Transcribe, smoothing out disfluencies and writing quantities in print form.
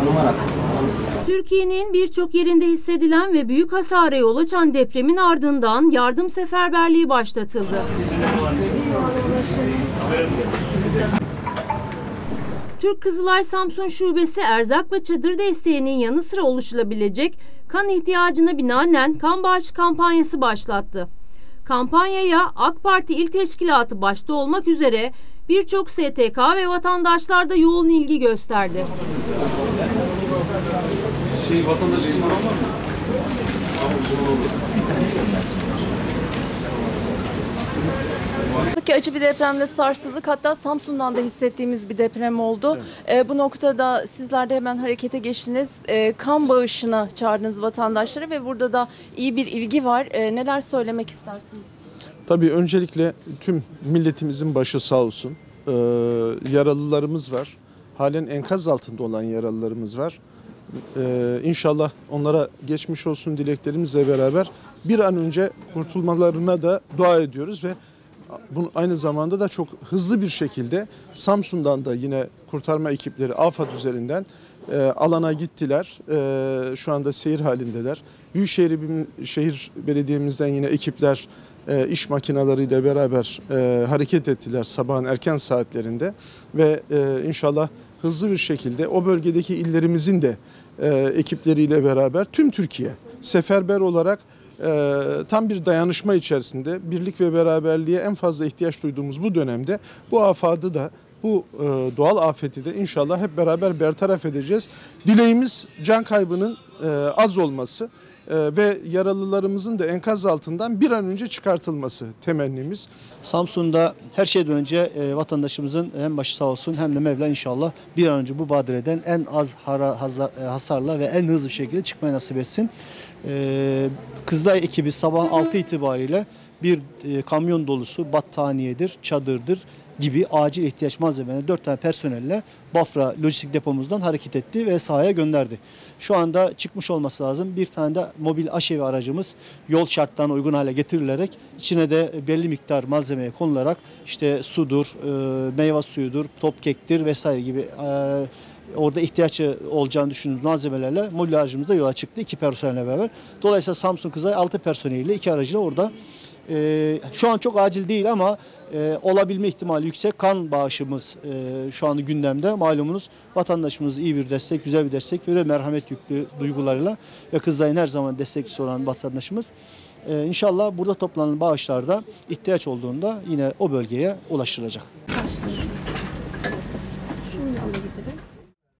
Türkiye'nin birçok yerinde hissedilen ve büyük hasara yol açan depremin ardından yardım seferberliği başlatıldı. Türk Kızılay Samsun Şubesi erzak ve çadır desteğinin yanı sıra oluşabilecek kan ihtiyacına binaen kan bağışı kampanyası başlattı. Kampanyaya AK Parti İl Teşkilatı başta olmak üzere birçok STK ve vatandaşlar da yoğun ilgi gösterdi. Acı bir depremde sarsıldık. Hatta Samsun'dan da hissettiğimiz bir deprem oldu. Evet. Bu noktada sizler de hemen harekete geçtiniz. Kan bağışına çağırdınız vatandaşları ve burada da iyi bir ilgi var. Neler söylemek istersiniz? Tabii öncelikle tüm milletimizin başı sağ olsun. Yaralılarımız var. Halen enkaz altında olan yaralılarımız var. İnşallah onlara geçmiş olsun dileklerimizle beraber bir an önce kurtulmalarına da dua ediyoruz ve bunu aynı zamanda da çok hızlı bir şekilde Samsun'dan da yine kurtarma ekipleri AFAD üzerinden alana gittiler. Şu anda seyir halindeler. Büyükşehir Belediye'mizden yine ekipler iş makinalarıyla beraber hareket ettiler sabahın erken saatlerinde ve inşallah hızlı bir şekilde o bölgedeki illerimizin de ekipleriyle beraber tüm Türkiye seferber olarak tam bir dayanışma içerisinde birlik ve beraberliğe en fazla ihtiyaç duyduğumuz bu dönemde bu afadı da bu doğal afeti de inşallah hep beraber bertaraf edeceğiz. Dileğimiz can kaybının az olması ve yaralılarımızın da enkaz altından bir an önce çıkartılması temennimiz. Samsun'da her şeyden önce vatandaşımızın hem başı sağ olsun hem de Mevla inşallah bir an önce bu badireden en az hasarla ve en hızlı bir şekilde çıkmayı nasip etsin. Kızılay ekibi sabah 6 itibariyle bir kamyon dolusu battaniyedir, çadırdır gibi acil ihtiyaç malzemeleri 4 tane personelle Bafra lojistik depomuzdan hareket etti ve sahaya gönderdi. Şu anda çıkmış olması lazım. Bir tane de mobil aşevi aracımız yol şartlarına uygun hale getirilerek içine de belli miktar malzemeye konularak işte sudur, meyve suyudur, top kektir vesaire gibi orada ihtiyaç olacağını düşündüğümüz malzemelerle mobil aracımızda yola çıktı 2 personelle beraber. Dolayısıyla Samsun Kızılay 6 personeliyle 2 aracıyla orada. Şu an çok acil değil ama olabilme ihtimali yüksek. Kan bağışımız şu anda gündemde. Malumunuz vatandaşımız iyi bir destek, güzel bir destek veriyor. Merhamet yüklü duygularıyla ve Kızılay'ın her zaman destekçisi olan vatandaşımız. İnşallah burada toplanan bağışlarda ihtiyaç olduğunda yine o bölgeye ulaştırılacak.